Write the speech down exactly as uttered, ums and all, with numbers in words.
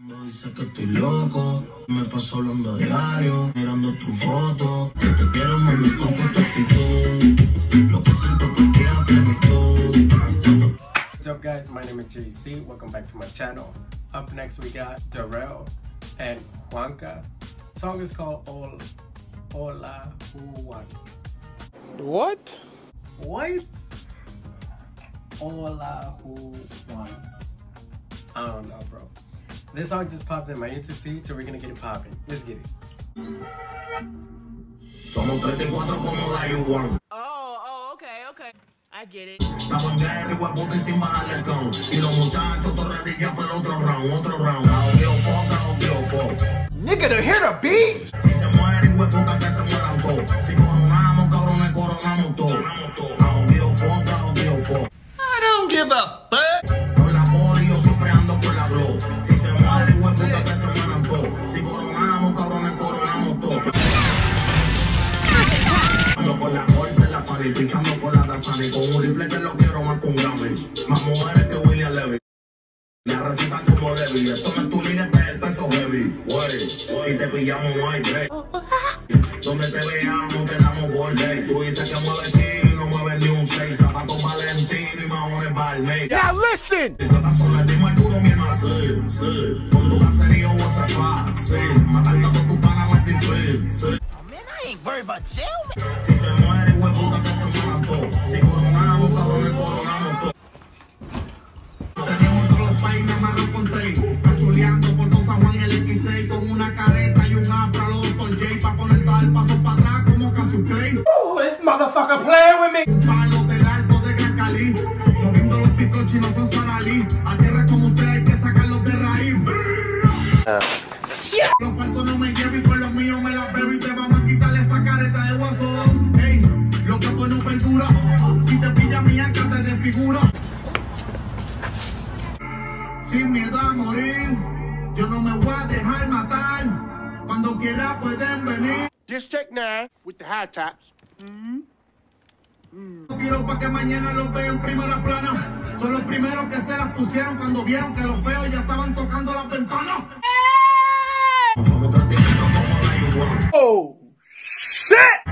Dice que estoy loco, me paso hablando diario, mirando tu foto, que te quiero mami con tu actitud, lo que siento por ti a plenitud. What's up guys, my name is J C, welcome back to my channel. Up next we got Darrell and Juanca. The song is called Ol Hola Juan. What? What? Hola Juan. I don't know, bro. This song just popped in my YouTube feed, so we're gonna get it popping. Let's get it. Somos treinta y cuatro como la U one. Oh, oh, okay, okay. I get it. Estamos en guerra y hueputa y sin bajarle el con. Y los muchachos torredillas para el otro round, otro round. Audio fuck, audio fuck. Nigga, to hear the beat? Si se muere y hueputa que se mueran todos. Si coronamos, cabrones, coronamos todos. Audio fuck, audio fuck. I don't give a fuck. Con la poli yo siempre ando con la glow. Si se muere y hueputa que se mueran todos. Si coronamos, cabrones, coronamos todos. Ando con la corte, la Fanny, pichando con la Dasani. Con un rifle que lo quiero más que un Grammy. Más mujeres que William Levy. La recita como Levi. Esto no es tu línea, este es el peso heavy. Wey, si te pillamos no hay break. Donde te veamos te damos borde. Tú dices que mueve kilo y no mueve ni un seis. Zapatos Valentino y mahones Balmain. Now listen! Si tratas solo el mismo el duro mi hermano. Sí, sí. Con tu caserío voy a ser fácil. Matarte a todos tus panas no es difícil. Man, I ain't worried about you, man. Si se muere y hueputa que se mueran todos. Si coronamos, cabrones, coronamos todos. Tenemos todos los países amarrados con tape. Azuleando por dos San Juan el equis seis. Con una careta y un afro a los doctor J. Pa' poner todo el paso para atrás como Casiuclay. Oh, this motherfucker playing with me! Un palo del alto de Gran Cali. Moviendo los picochis no son saralí. A tierra como ustedes hay que sacarlos de raíz. Los falsos no me llevo y con los míos me las bebo. Y te vamos a quitarle esa careta de guasón. Ey, lo que pone un verdura. Si te pilla mi anca te desfigura. Sin miedo a morir, yo no me voy a dejar matar. Cuando quiera pueden venir. District nine with the high tops. Quiero pa' que mañana los vean en primera plana. Son los primeros que se las pusieron cuando vieron que los feos ya estaban tocando las ventanas. Oh, shit!